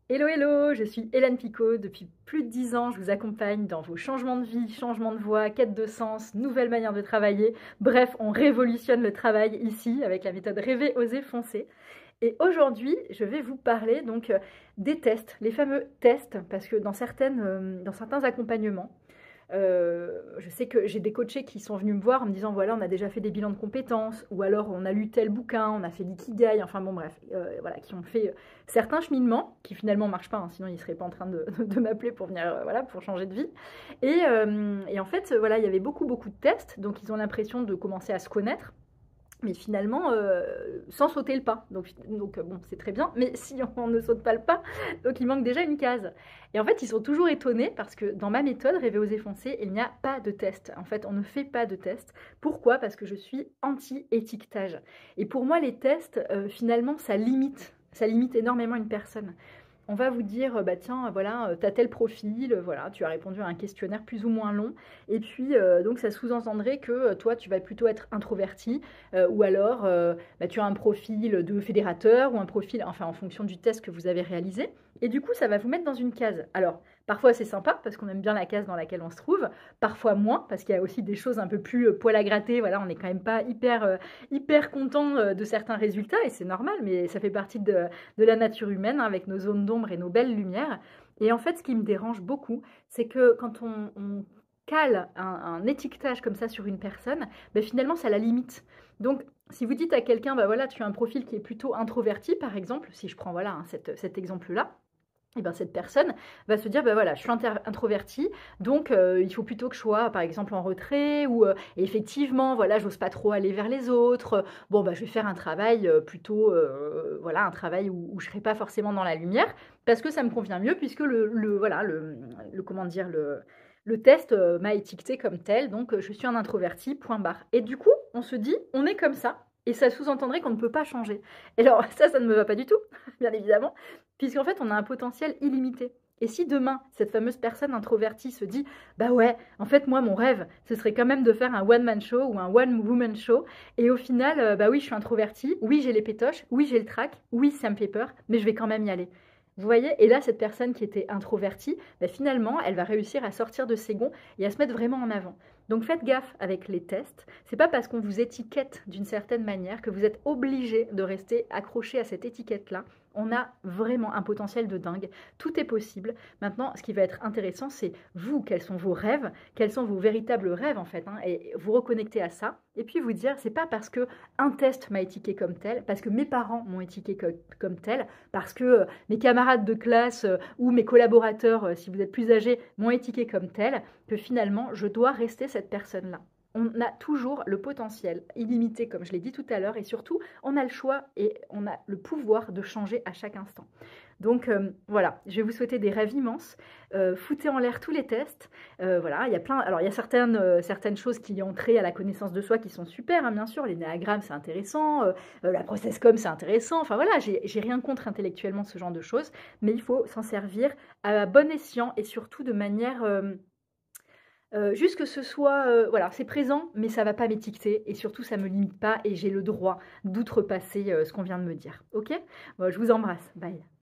Hello, hello, je suis Hélène Picot. Depuis plus de 10 ans, je vous accompagne dans vos changements de vie, changements de voie, quête de sens, nouvelles manières de travailler. Bref, on révolutionne le travail ici avec la méthode Rêver, Oser, Foncer. Et aujourd'hui, je vais vous parler donc des tests, les fameux tests, parce que dans certains accompagnements, je sais que j'ai des coachés qui sont venus me voir en me disant voilà, on a déjà fait des bilans de compétences, ou alors on a lu tel bouquin, on a fait l'ikigai, enfin bon bref, voilà, qui ont fait certains cheminements qui finalement ne marchent pas, hein, sinon ils ne seraient pas en train de m'appeler pour venir, voilà, pour changer de vie. Et en fait, voilà, il y avait beaucoup de tests, donc ils ont l'impression de commencer à se connaître, mais finalement, sans sauter le pas. Donc bon, c'est très bien, mais si on ne saute pas le pas, donc il manque déjà une case. Et en fait, ils sont toujours étonnés parce que dans ma méthode, Rêver, Oser, Foncer, il n'y a pas de test. En fait, on ne fait pas de test. Pourquoi? Parce que je suis anti-étiquetage. Et pour moi, les tests, finalement, ça limite énormément une personne. On va vous dire, bah tiens, voilà, tu as tel profil, voilà, tu as répondu à un questionnaire plus ou moins long, et puis donc ça sous-entendrait que toi, tu vas plutôt être introverti, ou alors bah, tu as un profil de fédérateur, ou un profil, enfin en fonction du test que vous avez réalisé, et du coup, ça va vous mettre dans une case. Alors, parfois c'est sympa, parce qu'on aime bien la case dans laquelle on se trouve, parfois moins, parce qu'il y a aussi des choses un peu plus poil à gratter, voilà, on n'est quand même pas hyper content de certains résultats, et c'est normal, mais ça fait partie de la nature humaine, hein, avec nos zones d'ombre et nos belles lumières. Et en fait, ce qui me dérange beaucoup, c'est que quand on cale un étiquetage comme ça sur une personne, ben finalement, ça la limite. Donc, si vous dites à quelqu'un, bah voilà, tu as un profil qui est plutôt introverti, par exemple, si je prends voilà, hein, cet exemple-là, et ben cette personne va se dire, bah voilà, je suis introvertie, donc il faut plutôt que je sois, par exemple, en retrait, ou effectivement, voilà, j'ose pas trop aller vers les autres. Bon, bah je vais faire un travail plutôt, voilà, un travail où je serai pas forcément dans la lumière, parce que ça me convient mieux, puisque voilà, comment dire, le test m'a étiqueté comme tel, donc je suis un introverti, point barre. Et du coup, on se dit, on est comme ça, et ça sous-entendrait qu'on ne peut pas changer. Et alors, ça ne me va pas du tout, bien évidemment, puisqu'en fait, on a un potentiel illimité. Et si demain, cette fameuse personne introvertie se dit « Bah ouais, en fait, moi, mon rêve, ce serait quand même de faire un one-man show ou un one-woman show. Et au final, bah oui, je suis introvertie, oui, j'ai les pétoches, oui, j'ai le trac, oui, ça me fait peur, mais je vais quand même y aller. » Vous voyez? Et là, cette personne qui était introvertie, bah finalement, elle va réussir à sortir de ses gonds et à se mettre vraiment en avant. Donc faites gaffe avec les tests. C'est pas parce qu'on vous étiquette d'une certaine manière que vous êtes obligé de rester accroché à cette étiquette-là. On a vraiment un potentiel de dingue. Tout est possible. Maintenant, ce qui va être intéressant, c'est vous, quels sont vos rêves, quels sont vos véritables rêves en fait, hein, et vous reconnecter à ça. Et puis vous dire, c'est pas parce que un test m'a étiqueté comme tel, parce que mes parents m'ont étiqueté comme tel, parce que mes camarades de classe ou mes collaborateurs, si vous êtes plus âgés, m'ont étiqueté comme tel, que finalement, je dois rester cette personne-là. On a toujours le potentiel illimité, comme je l'ai dit tout à l'heure, et surtout, on a le choix et on a le pouvoir de changer à chaque instant. Donc voilà, je vais vous souhaiter des rêves immenses. Foutez en l'air tous les tests. Voilà, il y a plein. Alors il y a certaines choses qui ont trait à la connaissance de soi qui sont super, hein, bien sûr. L'énéagramme, c'est intéressant. La process-com, c'est intéressant. Enfin voilà, j'ai rien contre intellectuellement ce genre de choses, mais il faut s'en servir à bon escient et surtout de manière juste que ce soit, voilà, c'est présent, mais ça va pas m'étiqueter et surtout ça me limite pas et j'ai le droit d'outrepasser ce qu'on vient de me dire. Ok? Bon, je vous embrasse. Bye.